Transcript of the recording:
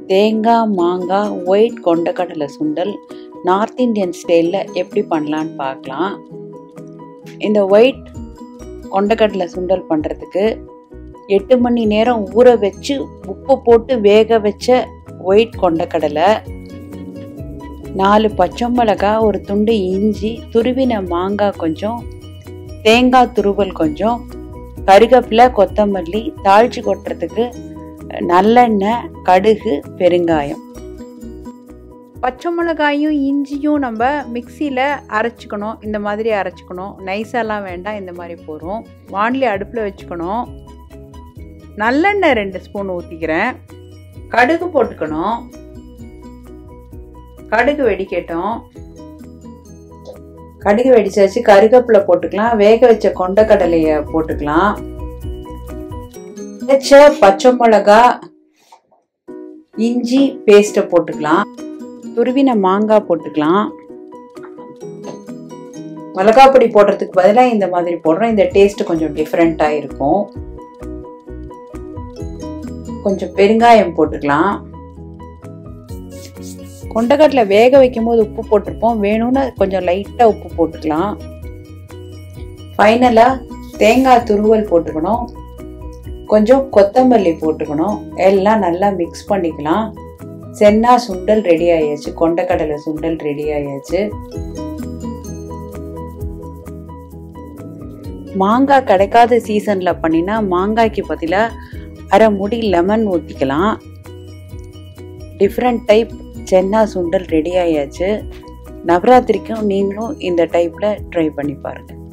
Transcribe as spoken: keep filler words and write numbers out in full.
தேங்காய் மாங்காய் ஒயிட் கொண்டக்கடலை சுண்டல் நார்த் இந்தியன் ஸ்டைலில் எப்படி பண்ணலான்னு பார்க்கலாம். இந்த ஒயிட் கொண்டக்கடலை சுண்டல் பண்ணுறதுக்கு எட்டு மணி நேரம் ஊற வச்சு உப்பு போட்டு வேக வச்ச ஒயிட் கொண்டக்கடலை, நாலு பச்சை மிளகாய், ஒரு துண்டு இஞ்சி, துருவின மாங்காய் கொஞ்சம், தேங்காய் துருவல் கொஞ்சம், கருவேப்பிலை, கொத்தமல்லி, தாளிச்சு கொட்டுறதுக்கு நல்லெண்ணெய், கடுகு, பெருங்காயம். பச்சை மிளகாயும் இஞ்சியும் நம்ம மிக்சியில் அரைச்சிக்கணும். இந்த மாதிரி அரைச்சிக்கணும், நைஸாலாம் வேண்டாம். இந்த மாதிரி போகிறோம். வாணலி அடுப்பில் வச்சுக்கணும். நல்லெண்ணெய் ரெண்டு ஸ்பூன் ஊற்றிக்கிறேன். கடுகு போட்டுக்கணும். கடுகு வெடிக்கட்டும். கடுகு வெடிச்சாச்சு. கருவேப்பிலை போட்டுக்கலாம். வேக வச்ச கொண்டக்கடலையை போட்டுக்கலாம். வச்ச பச்சை மிளகா, இஞ்சி பேஸ்ட்டை போட்டுக்கலாம். துருவின மாங்காய் போட்டுக்கலாம். மிளகாய் பொடி போடுறதுக்கு பதிலாக இந்த மாதிரி போடுறோம். இந்த டேஸ்ட் கொஞ்சம் டிஃப்ரெண்ட்டாக இருக்கும். கொஞ்சம் பெருங்காயம் போட்டுக்கலாம். கொண்டக்கடலை வேக வைக்கும் போது உப்பு போட்டிருப்போம். வேணும்னு கொஞ்சம் லைட்டாக உப்பு போட்டுக்கலாம். ஃபைனலாக தேங்காய் துருவல் போட்டுக்கணும். கொஞ்சம் கொத்தமல்லி போட்டுக்கணும். எல்லாம் நல்லா மிக்ஸ் பண்ணிக்கலாம். சென்னா சுண்டல் ரெடி ஆயாச்சு. கொண்டக்கடலை சுண்டல் ரெடி ஆயாச்சு. மாங்காய் கிடைக்காத சீசனில் பண்ணினா மாங்காய்க்கு பதிலாக அரை முடி லெமன் ஊற்றிக்கலாம். Different type chana sundal ready ஆயாச்சு. நவராத்திரிக்கும் நீங்களும் இந்த டைப்பில் ட்ரை பண்ணி பாருங்கள்.